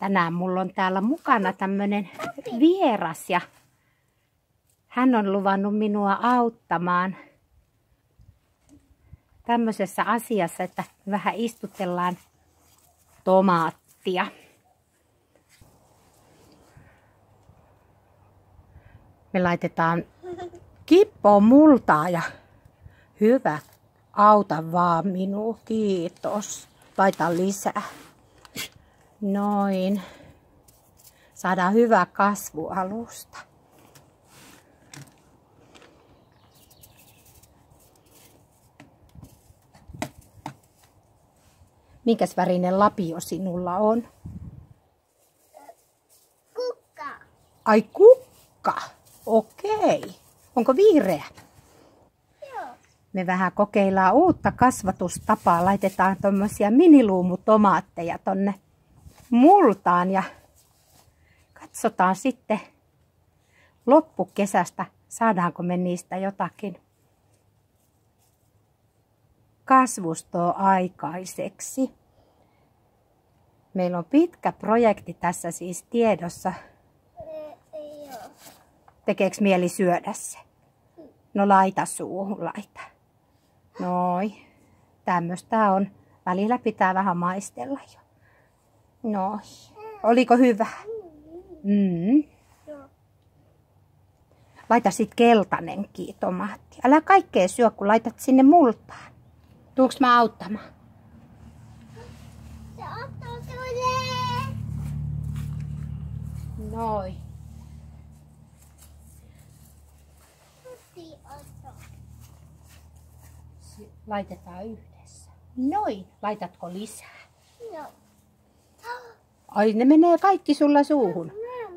Tänään mulla on täällä mukana tämmönen vieras ja hän on luvannut minua auttamaan tämmöisessä asiassa, että vähän istutellaan tomaattia. Me laitetaan kippoon multaa ja hyvä, auta vaan minua, kiitos. Laita lisää. Noin. Saadaan hyvä kasvualusta. Minkäs värinen lapio sinulla on? Kukka. Ai kukka. Okei. Onko vihreä? Joo. Me vähän kokeillaan uutta kasvatustapaa. Laitetaan tommosia miniluumutomaatteja tonne multaan ja katsotaan sitten loppukesästä, saadaanko me niistä jotakin kasvustoa aikaiseksi. Meillä on pitkä projekti tässä siis tiedossa. Joo. Tekeekö mieli syödä se? No laita suuhun, laita. Noi. Tämmöstä on. Välillä pitää vähän maistella jo. Noi. Oliko hyvä? Joo. Laita sit keltainenkin tomaatti. Älä kaikkea syö, kun laitat sinne multaan. Tuuks mä auttamaan? Se ottaa tulee. Noi. Laitetaan yhdessä. Noin. Laitatko lisää? Joo. Ai, ne menee kaikki sulla suuhun.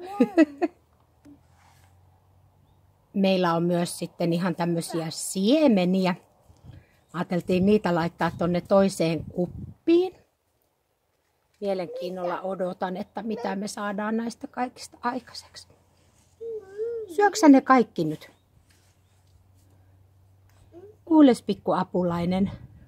Meillä on myös sitten ihan tämmöisiä siemeniä. Ajateltiin niitä laittaa tonne toiseen kuppiin. Mielenkiinnolla odotan, että mitä me saadaan näistä kaikista aikaiseksi. Syöksä ne kaikki nyt? Kuules, pikku apulainen.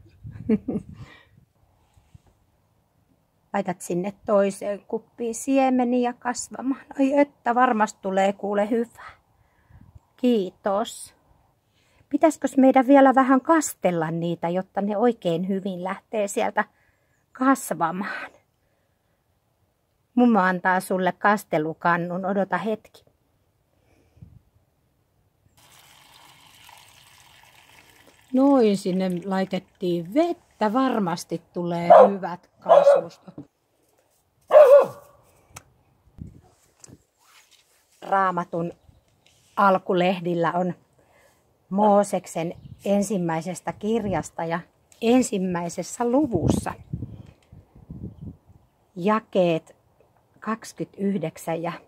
Laitat sinne toiseen kuppiin siemeniä kasvamaan. Ai että, varmasti tulee kuule hyvää. Kiitos. Pitäisikö meidän vielä vähän kastella niitä, jotta ne oikein hyvin lähtee sieltä kasvamaan? Mummo antaa sulle kastelukannun. Odota hetki. Noin, sinne laitettiin vettä. Varmasti tulee hyvät kasvustot. Raamatun alkulehdillä on Mooseksen ensimmäisestä kirjasta ja ensimmäisessä luvussa jakeet 29 ja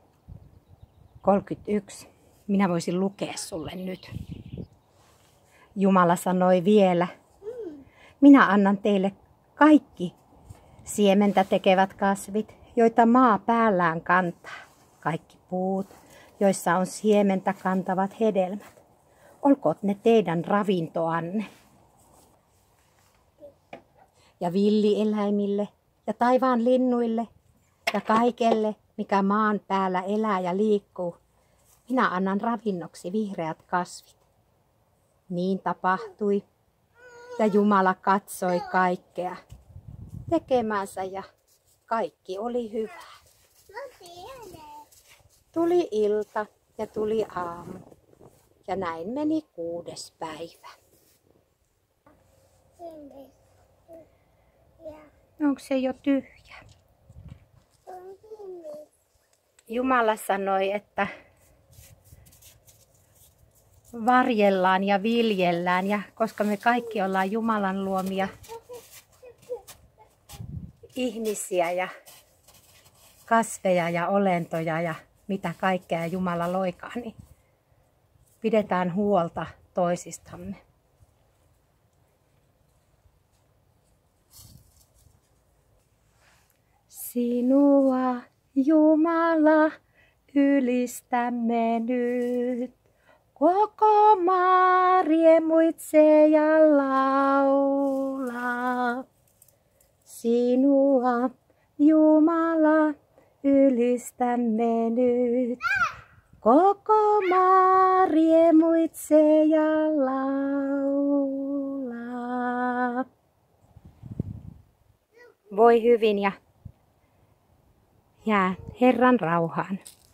31. Minä voisin lukea sulle nyt. Jumala sanoi vielä, minä annan teille kaikki siementä tekevät kasvit, joita maa päällään kantaa. Kaikki puut, joissa on siementä kantavat hedelmät. Olkoot ne teidän ravintoanne. Ja villieläimille ja taivaan linnuille ja kaikelle, mikä maan päällä elää ja liikkuu, minä annan ravinnoksi vihreät kasvit. Niin tapahtui, ja Jumala katsoi kaikkea tekemänsä ja kaikki oli hyvää. Tuli ilta ja tuli aamu, ja näin meni 6. päivä. Onko se jo tyhjä? Jumala sanoi, että varjellaan ja viljellään, ja koska me kaikki ollaan Jumalan luomia ihmisiä ja kasveja ja olentoja ja mitä kaikkea Jumala loikaan, niin pidetään huolta toisistamme. Sinua, Jumala, ylistämme nyt. Koko maa riemuitsee ja laulaa. Sinua, Jumala, ylistämme nyt. Koko maa riemuitsee ja laulaa. Voi hyvin ja jää Herran rauhaan.